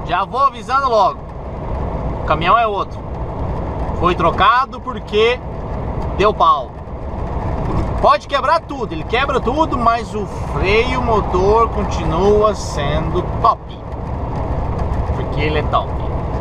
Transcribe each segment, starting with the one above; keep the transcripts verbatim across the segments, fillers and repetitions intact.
Já vou avisando logo. O caminhão é outro. Foi trocado porque deu pau. Pode quebrar tudo, ele quebra tudo, mas o freio motor continua sendo top. Porque ele é top.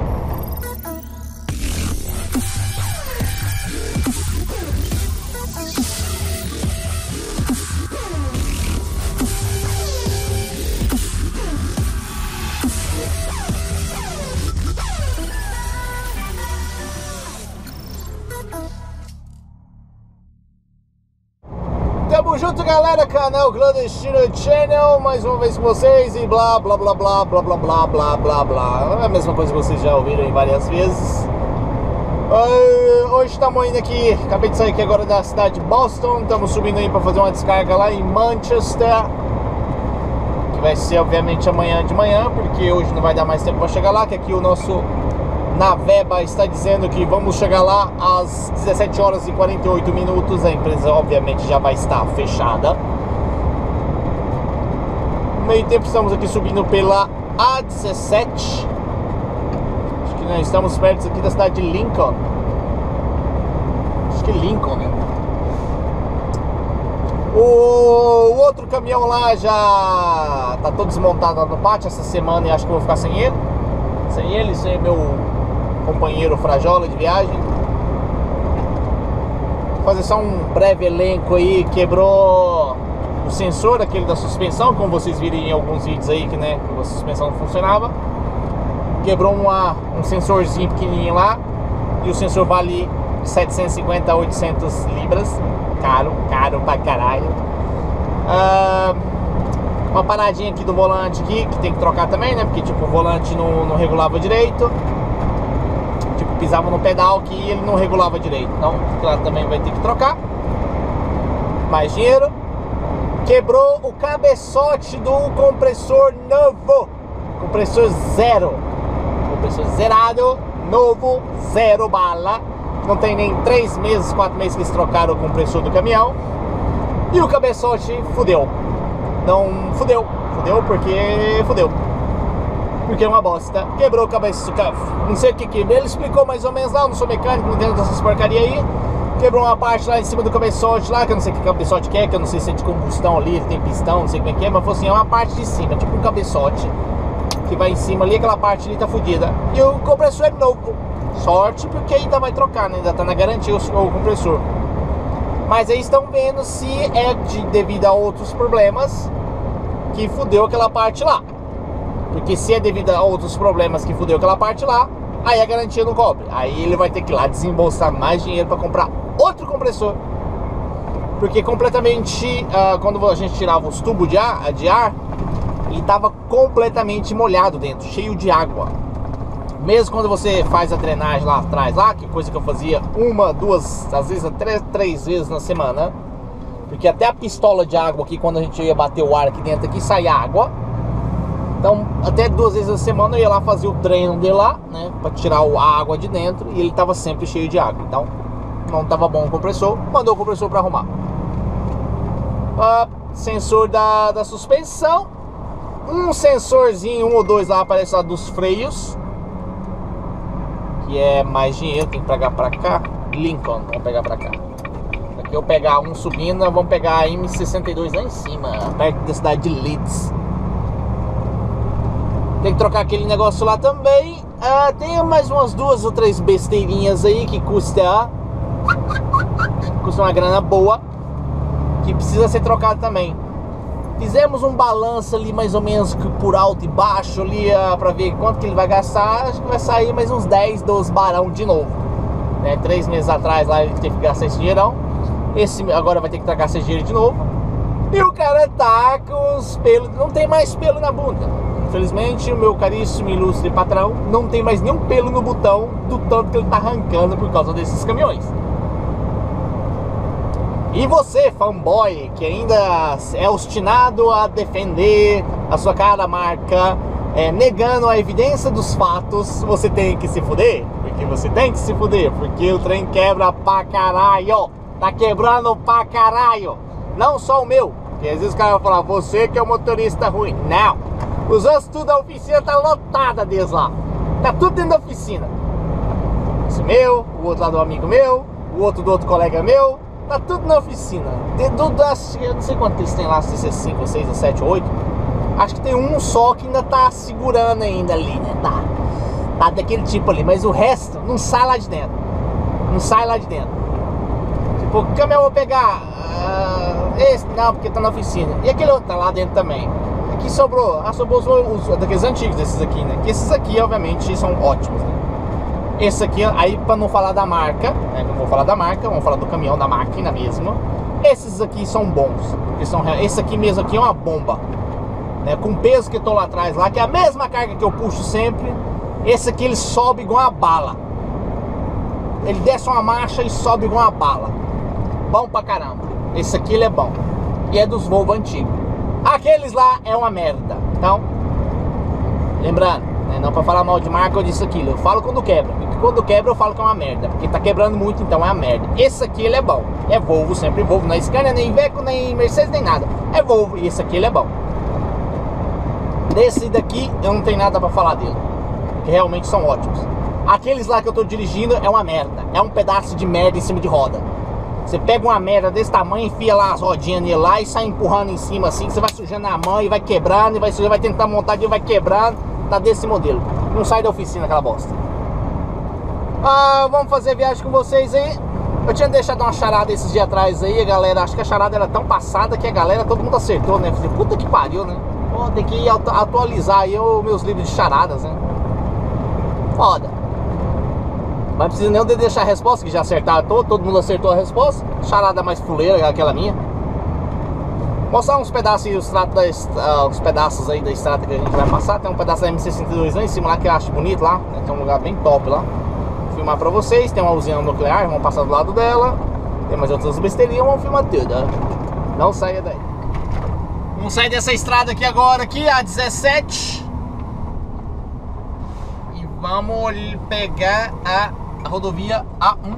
Tamo junto, galera, canal Clandestino Channel, mais uma vez com vocês e blá blá blá blá blá blá blá blá blá blá. É a mesma coisa que vocês já ouviram em várias vezes. uh, Hoje estamos indo aqui, acabei de sair aqui agora da cidade de Boston. Estamos subindo aí para fazer uma descarga lá em Manchester, que vai ser obviamente amanhã de manhã, porque hoje não vai dar mais tempo para chegar lá, que aqui o nosso Naveba está dizendo que vamos chegar lá às dezessete horas e quarenta e oito minutos. A empresa obviamente já vai estar fechada. No meio tempo estamos aqui subindo pela A dezessete. Acho que nós estamos perto aqui da cidade de Lincoln. Acho que Lincoln, né? O outro caminhão lá já tá todo desmontado lá no pátio essa semana e acho que eu vou ficar sem ele. Sem ele, sem meu companheiro Frajola de viagem. Vou fazer só um breve elenco aí. Quebrou o sensor aquele da suspensão, como vocês viram em alguns vídeos aí, que né, a suspensão não funcionava. Quebrou uma, um sensorzinho pequenininho lá, e o sensor vale setecentos e cinquenta a oitocentas libras. Caro, caro pra caralho. ah, Uma paradinha aqui do volante aqui, que tem que trocar também, né? Porque tipo, o volante não, não regulava direito. Tipo, pisava no pedal que ele não regulava direito. Então, claro, também vai ter que trocar. Mais dinheiro. Quebrou o cabeçote do compressor novo. Compressor zero. Compressor zerado, novo, zero bala. Não tem nem três meses, quatro meses que eles trocaram o compressor do caminhão. E o cabeçote fudeu. Não, fudeu, fudeu porque fudeu. Porque é uma bosta. Quebrou a cabeça, não sei o que que. Ele explicou mais ou menos lá, eu não sou mecânico, não entendo dessas porcaria aí. Quebrou uma parte lá em cima do cabeçote lá, que eu não sei o que cabeçote que é, que eu não sei se é de combustão ali, ele tem pistão, não sei como é que é, mas falou assim, é uma parte de cima, tipo um cabeçote que vai em cima ali, aquela parte ali tá fodida. E o compressor é novo. Sorte, porque ainda vai trocar, né? Ainda tá na garantia o, o compressor. Mas aí estão vendo se é de, devido a outros problemas que fudeu aquela parte lá. Porque se é devido a outros problemas que fudeu aquela parte lá, aí a garantia não cobre. Aí ele vai ter que ir lá desembolsar mais dinheiro para comprar outro compressor. Porque completamente, uh, quando a gente tirava os tubos de ar, de ar, ele estava completamente molhado dentro, cheio de água. Mesmo quando você faz a drenagem lá atrás, lá, que coisa que eu fazia uma, duas, às vezes três, três vezes na semana. Porque até a pistola de água aqui, quando a gente ia bater o ar aqui dentro, aqui saía água. Então, até duas vezes na semana eu ia lá fazer o treino dele lá, né, pra tirar a água de dentro. E ele tava sempre cheio de água. Então, não tava bom o compressor. Mandou o compressor pra arrumar. ah, Sensor da, da suspensão. Um sensorzinho, um ou dois lá, aparece lá dos freios, que é mais dinheiro, tem que pegar pra cá. Lincoln, vamos pegar pra cá. Aqui eu pegar um subindo, nós vamos pegar a M sessenta e dois lá em cima, perto da cidade de Leeds. Tem que trocar aquele negócio lá também. ah, Tem mais umas duas ou três besteirinhas aí que custa Custa uma grana boa, que precisa ser trocado também. Fizemos um balanço ali mais ou menos por alto e baixo ali, uh, pra ver quanto que ele vai gastar. Acho que vai sair mais uns dez, doze barão de novo, né? Três meses atrás lá ele teve que gastar esse dinheirão. Esse agora vai ter que gastar esse dinheiro de novo. E o cara tá com os pelos, não tem mais pelo na bunda. Infelizmente o meu caríssimo ilustre patrão não tem mais nenhum pelo no botão, do tanto que ele tá arrancando por causa desses caminhões. E você, fanboy, que ainda é obstinado a defender a sua cara marca, é, negando a evidência dos fatos, você tem que se fuder. Porque você tem que se fuder, porque o trem quebra pra caralho. Tá quebrando pra caralho. Não só o meu, porque às vezes o cara vai falar, você que é o motorista ruim. Não, Os outros tudo, a oficina tá lotada deles lá. Tá tudo dentro da oficina. Esse meu, o outro lá do amigo meu, o outro do outro colega meu. Tá tudo na oficina. Dentro das, eu não sei quantos eles têm lá, se é cinco, seis, sete, oito. Acho que tem um só que ainda tá segurando ainda ali, né? Tá, tá daquele tipo ali. Mas o resto não sai lá de dentro. Não sai lá de dentro. Tipo, que caminhão eu vou pegar? Uh, esse não, porque tá na oficina. E aquele outro tá lá dentro também. Aqui sobrou, ah, sobrou os, os daqueles antigos desses aqui, né? Que esses aqui, obviamente, são ótimos, né? Esse aqui, aí pra não falar da marca, né? Não vou falar da marca, vamos falar do caminhão, da máquina mesmo. Esses aqui são bons. Eles são, esse aqui mesmo aqui é uma bomba, né? Com o peso que eu tô lá atrás, lá, que é a mesma carga que eu puxo sempre. Esse aqui ele sobe igual uma bala. Ele desce uma marcha e sobe igual uma bala. Bom pra caramba. Esse aqui ele é bom. E é dos Volvo antigos. Aqueles lá é uma merda. Então, lembrando, né, não pra falar mal de marca ou disso aquilo. Eu falo quando quebra. Porque quando quebra eu falo que é uma merda. Porque tá quebrando muito, então é uma merda. Esse aqui ele é bom. É Volvo, sempre Volvo. Não é Scania, nem Iveco, nem Mercedes, nem nada. É Volvo e esse aqui ele é bom. Desse daqui eu não tenho nada pra falar dele. Porque realmente são ótimos. Aqueles lá que eu tô dirigindo é uma merda. É um pedaço de merda em cima de roda. Você pega uma merda desse tamanho, enfia lá as rodinhas nele lá e sai empurrando em cima assim, você vai sujando a mão e vai quebrando, e vai, vai tentar montar e vai quebrando. Tá desse modelo. Não sai da oficina aquela bosta. Ah, vamos fazer viagem com vocês aí. Eu tinha deixado uma charada esses dias atrás aí, a galera, acho que a charada era tão passada que a galera, todo mundo acertou, né? Falei, puta que pariu, né? Pô, tem que atualizar aí os meus livros de charadas, né? Foda. Mas não precisa nem de deixar a resposta, que já acertaram todo, todo mundo acertou a resposta. Charada mais fuleira, aquela minha. Mostrar uns pedaços, os, da, os pedaços aí da estrada que a gente vai passar. Tem um pedaço da M sessenta e dois lá em cima, lá que eu acho bonito lá, né? Tem um lugar bem top lá. Vou filmar pra vocês. Tem uma usina nuclear, vamos passar do lado dela. Tem mais outras besteirinhas, vamos filmar tudo. Não saia daí. Vamos sair dessa estrada aqui agora, aqui, a dezessete. E vamos pegar a a rodovia A um.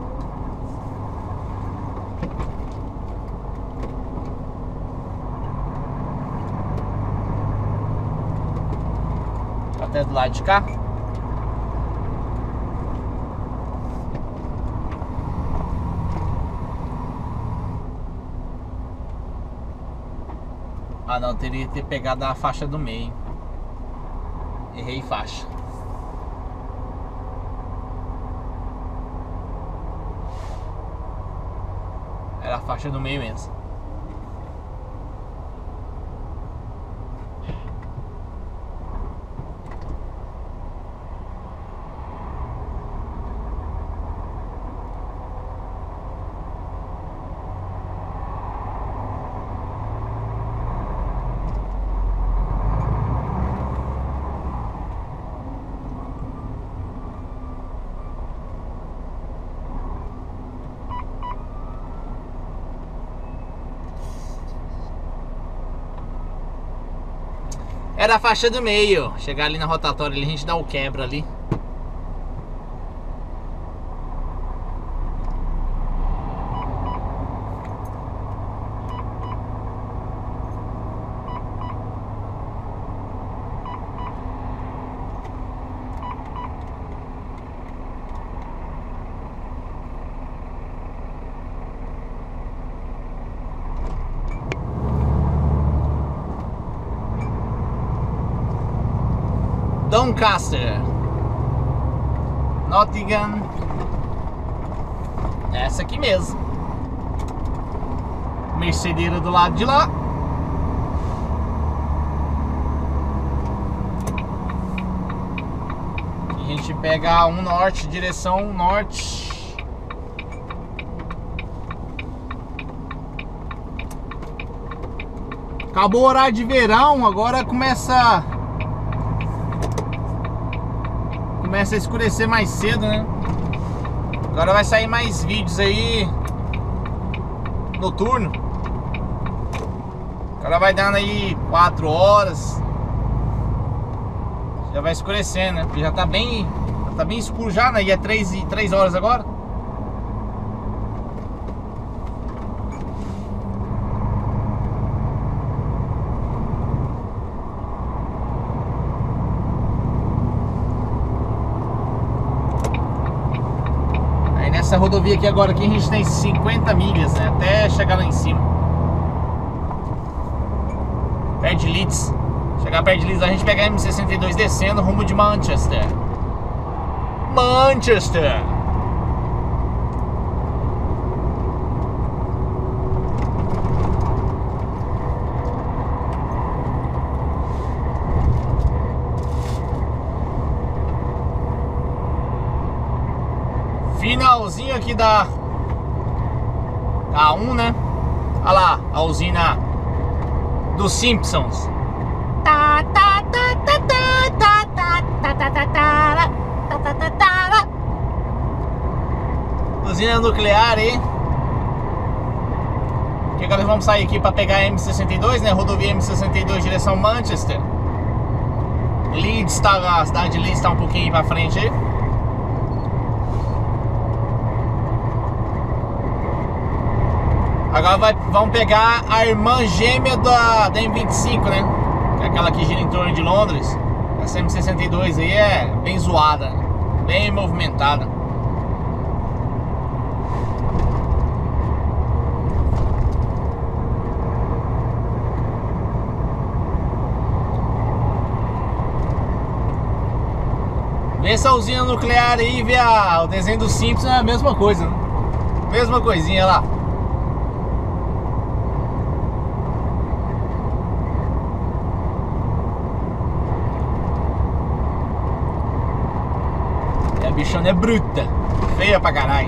Até do lado de cá. Ah não, teria que ter pegado a faixa do meio. Errei faixa. Era a faixa do meio mesmo. Era a faixa do meio. Chegar ali na rotatória ali, a gente dá o quebra ali. Doncaster, Nottingham. Essa aqui mesmo. Mercedeira do lado de lá. E a gente pega a um norte, direção norte. Acabou o horário de verão, agora começa Começa a escurecer mais cedo, né? Agora vai sair mais vídeos aí noturno. Agora vai dando aí quatro horas. Já vai escurecendo, né? Porque já tá bem, já tá bem escuro já, né? E é três, três horas agora. Essa rodovia aqui agora, aqui a gente tem cinquenta milhas, né? Até chegar lá em cima. Perto de Leeds. Chegar perto de Leeds, a gente pega a M sessenta e dois descendo rumo de Manchester. Manchester. Finalzinho aqui da A um, né? Olha lá, a usina dos Simpsons. Usina nuclear aí. Que agora vamos sair aqui para pegar a M sessenta e dois, né? Rodovia M sessenta e dois direção Manchester. Leeds tá, a cidade de Leeds está um pouquinho para frente aí. Agora vai, vamos pegar a irmã gêmea da, da M vinte e cinco, né? Que é aquela que gira em torno de Londres. Essa M sessenta e dois aí é bem zoada, bem movimentada. Vê essa usina nuclear aí, vê a, o desenho dos Simpsons, é a mesma coisa, né? Mesma coisinha lá. A bichona é bruta, feia pra caralho.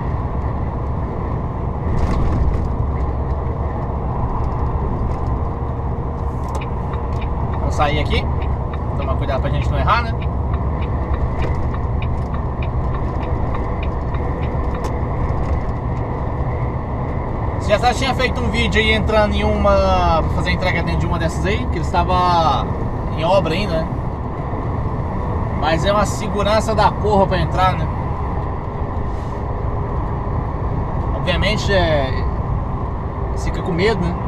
Vamos sair aqui. Tomar cuidado pra gente não errar, né? Já tá, tinha feito um vídeo aí entrando em uma... pra fazer a entrega dentro de uma dessas aí, que ele estava em obra ainda, né? Mas é uma segurança da porra pra entrar, né? Obviamente é... fica com medo, né?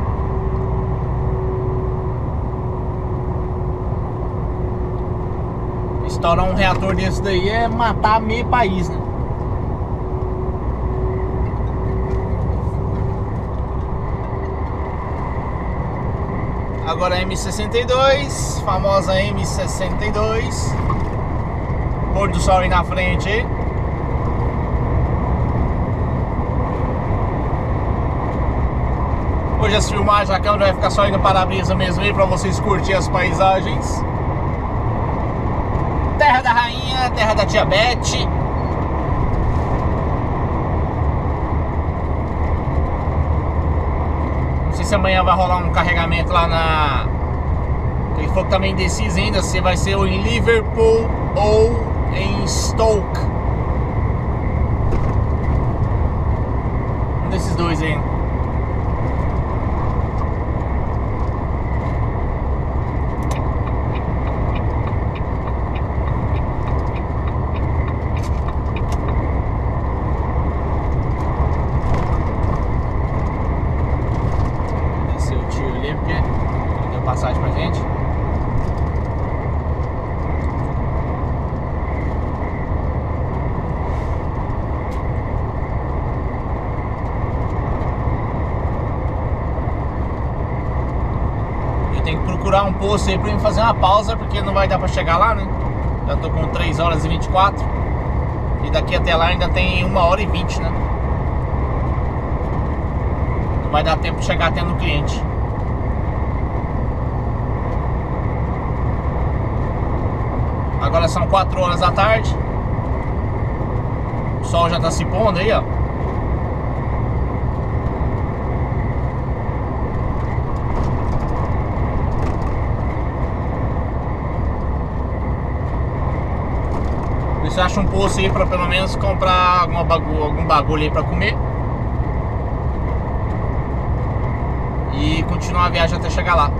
Estourar um reator desse daí é matar meio país, né? Agora a M sessenta e dois, famosa M sessenta e dois. Pôr do sol aí na frente. Hoje as filmagens, a câmera vai ficar só indo para-brisa mesmo aí, pra vocês curtirem as paisagens. Terra da rainha, terra da tia Beth. Se amanhã vai rolar um carregamento lá na... Ele falou que também indeciso ainda se vai ser ou em Liverpool ou em Stoke. Um desses dois aí. Passagem pra gente. Eu tenho que procurar um posto aí pra mim fazer uma pausa, porque não vai dar pra chegar lá, né? Já tô com três horas e vinte e quatro. E daqui até lá ainda tem uma hora e vinte, né? Não vai dar tempo de chegar até no cliente. Agora são quatro horas da tarde. O sol já tá se pondo aí, ó. Por isso eu acho um posto aí pra pelo menos comprar alguma bagulho, algum bagulho aí pra comer. E continuar a viagem até chegar lá.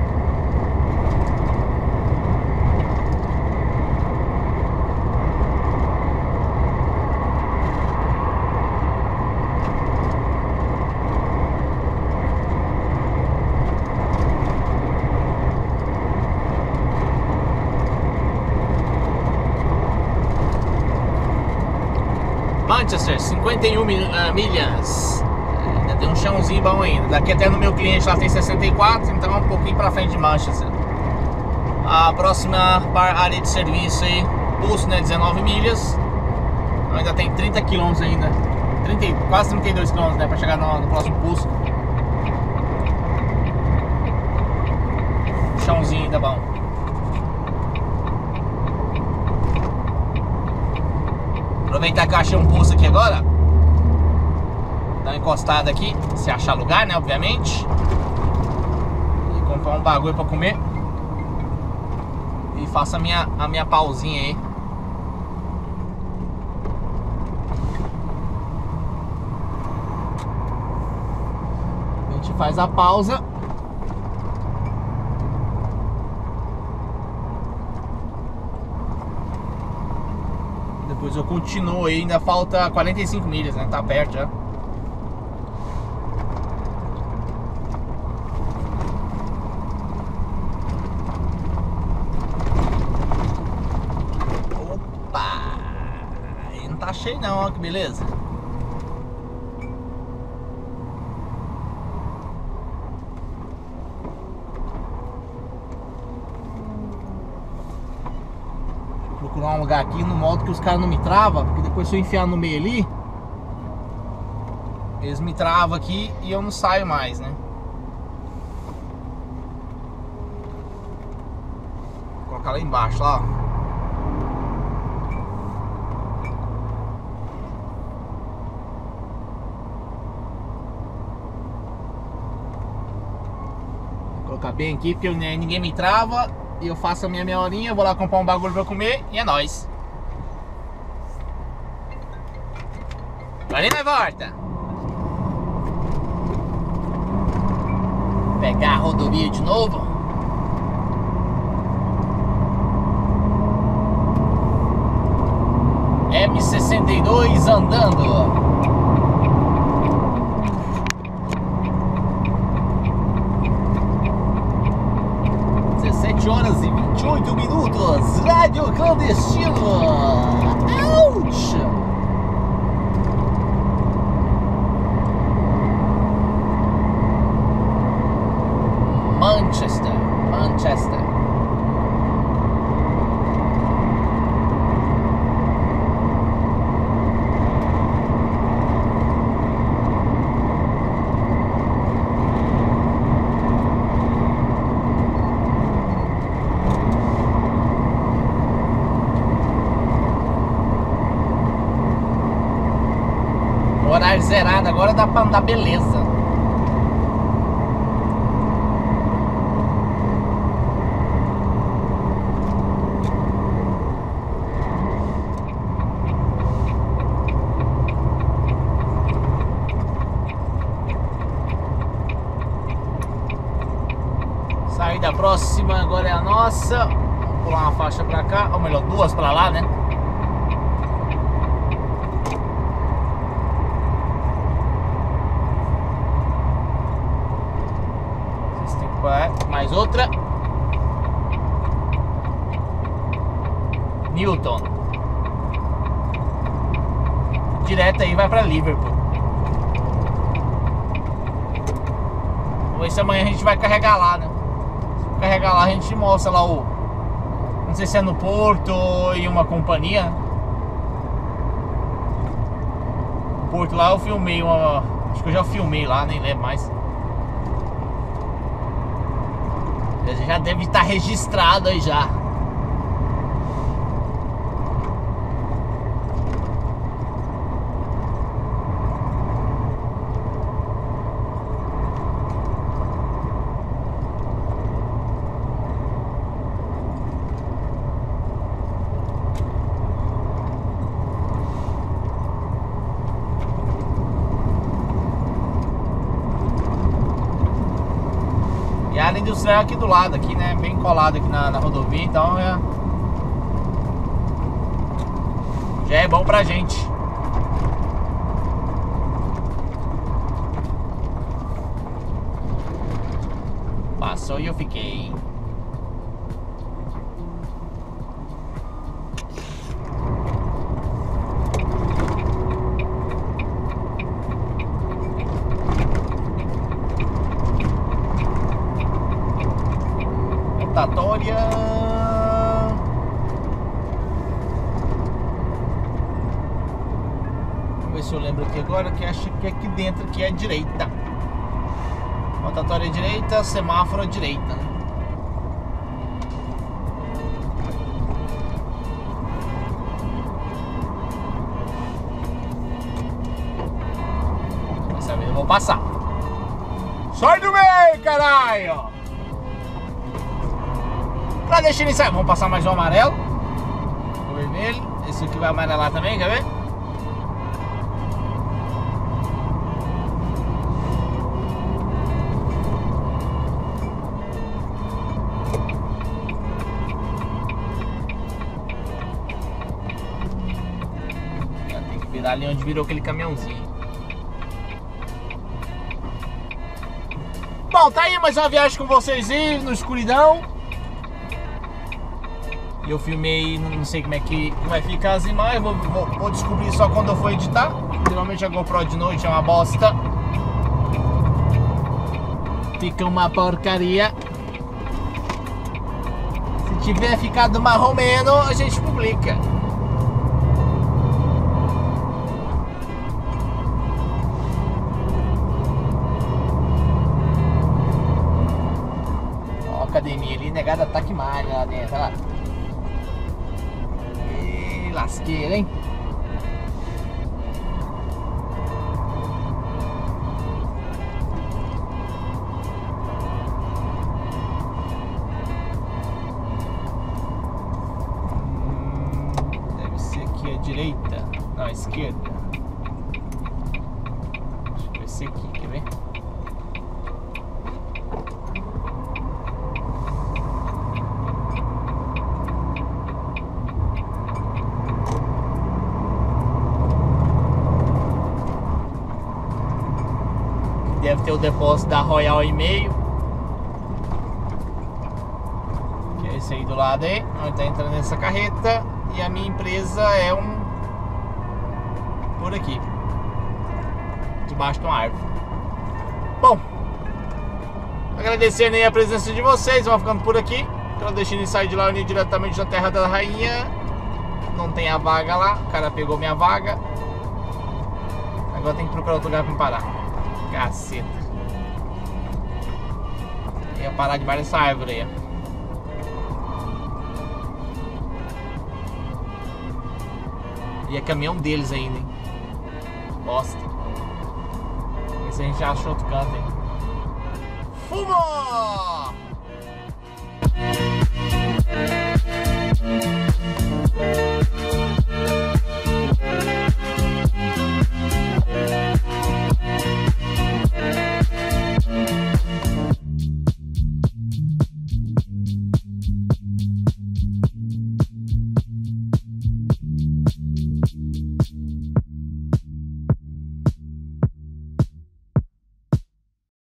Manchester, cinquenta e uma milhas. Ainda tem um chãozinho bom ainda. Daqui até no meu cliente lá tem sessenta e quatro, então é um pouquinho pra frente de Manchester. A próxima área de serviço aí, pulso, né, dezenove milhas. Ainda tem trinta quilômetros ainda, trinta, quase trinta e dois quilômetros, né, pra chegar no, no próximo pulso. Chãozinho ainda bom. Aproveitar que eu achei um pulso aqui agora. Dá uma encostada aqui, se achar lugar, né, obviamente. E comprar um bagulho pra comer. E faço a minha, a minha pausinha aí. A gente faz a pausa. Depois eu continuo aí, ainda falta quarenta e cinco milhas, né? Tá perto já. Opa! Aí não tá cheio não, ó, que beleza. Procurar um lugar aqui no modo que os caras não me travam, porque depois se eu enfiar no meio ali, eles me travam aqui e eu não saio mais, né? Vou colocar lá embaixo, ó. Vou colocar bem aqui, porque ninguém me trava. E eu faço a minha meia horinha, vou lá comprar um bagulho pra comer e é nóis. Ali nós volta. Pegar a rodovia de novo. M sessenta e dois andando. dezessete horas e vinte e oito minutos. Rádio Clandestino. Ouch! Manchester, Manchester. Horário zerado agora dá pra andar beleza. Saída próxima agora é a nossa. Vamos pular uma faixa pra cá, ou melhor, duas pra lá, né? Mais outra. Newton. Direto aí vai pra Liverpool. Vamos ver se amanhã a gente vai carregar lá, né? Se carregar lá a gente mostra lá o... Não sei se é no Porto ou em uma companhia. O Porto lá eu filmei uma... Acho que eu já filmei lá, nem lembro mais. Já deve estar registrado aí já. E a área industrial aqui do lado, aqui, né? Bem colado aqui na, na rodovia, então é... já é bom pra gente. Passou e eu fiquei. eu lembro aqui agora, que acho que aqui dentro aqui é direita. Rotatória à direita, semáforo à direita, né? Dessa vez eu vou passar. Sai do meio, caralho! Pra deixar ele sair, vamos passar mais um amarelo. O vermelho. Esse aqui vai amarelar também, quer ver? Já tem que virar ali onde virou aquele caminhãozinho. Bom, tá aí mais uma viagem com vocês aí no escuridão. E eu filmei, não sei como é que vai ficar as imagens, vou, vou, vou descobrir só quando eu for editar. Geralmente a GoPro de noite é uma bosta. Fica uma porcaria. Se tiver ficado marromeno, a gente publica. Ó, a academia ali, negada ataque malha lá dentro, olha lá. Lasqueira, hein? Hum, deve ser aqui a direita, não, a esquerda. Acho que vai ser aqui, quer ver? Deve ter o depósito da Royal e meio, que é esse aí do lado aí, onde tá entrando essa carreta. E a minha empresa é um por aqui, debaixo de uma árvore. Bom, agradecendo aí a presença de vocês, vamos ficando por aqui. Então deixando ele sair de lá, unir diretamente da Terra da Rainha. Não tem a vaga lá, o cara pegou minha vaga. Agora tem que procurar outro lugar pra me parar. Caceta. Ia parar debaixo dessa árvore aí. E é caminhão deles ainda, hein? Bosta. Esse a gente já achou outro canto, hein? Fumou!